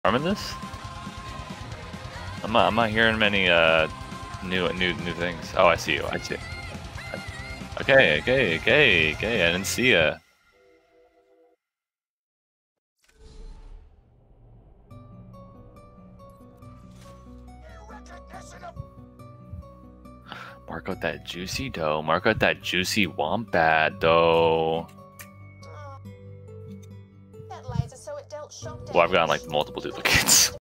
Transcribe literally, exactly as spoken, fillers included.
Farming this? I'm not, I'm not hearing many uh new new new things. Oh, I see you. I see. Okay, okay, okay, okay. I didn't see ya. Mark out that juicy dough. Mark out that juicy Wombat dough. Well, I've gotten like multiple duplicates.